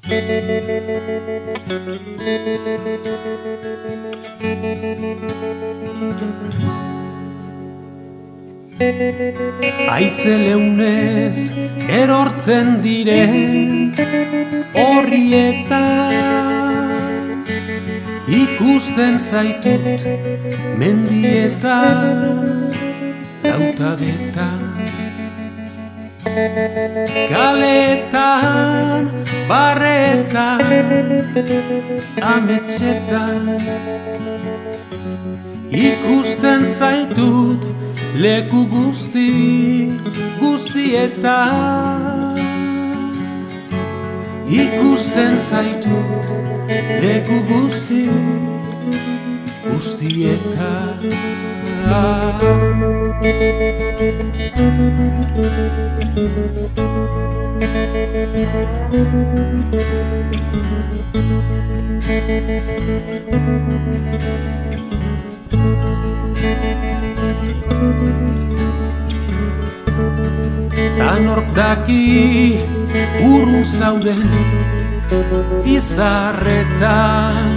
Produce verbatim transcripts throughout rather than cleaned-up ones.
Haize leunez erortzen diren horrietan, ikusten zaitut mendietan, lautadetan, kaletan, barretan, ametsetan, ikusten zaitut leku guzti guztietan, ikusten zaitut leku guzti guztietan. Ta nork daki urrun zauden izarretan,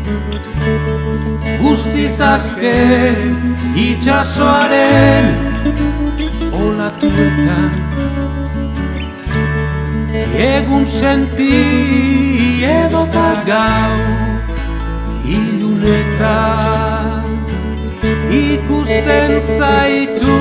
guztiz aske itxasoaren olatuetan, egun senti edota gau ilunetan, ikusten zaitu.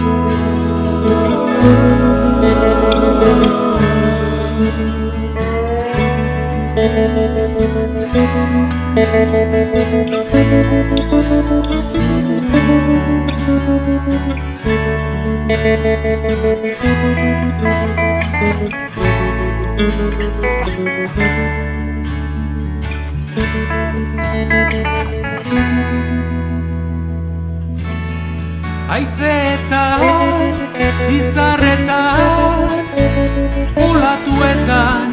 Haizeetan, izarretan, olatuetan,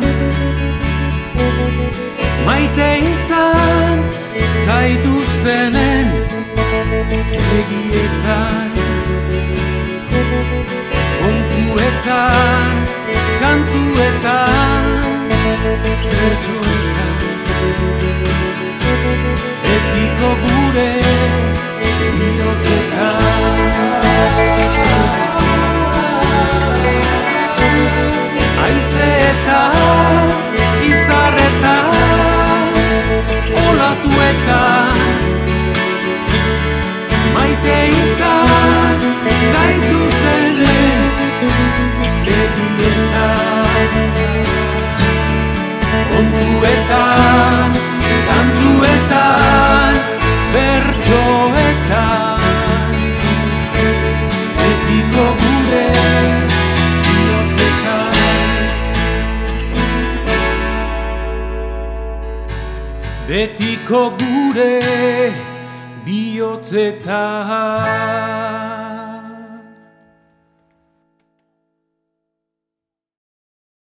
maite izan zaituztenen begietan, kontuetan, kantuetan, bertsoetan, betiko gure bihotzetan. Haizeetan, izarretan, olatuetan, maite izan zaituztenen begietan, kontuetan, kantuetan, bertsoetan, betiko gure betiko gure bihotzetan.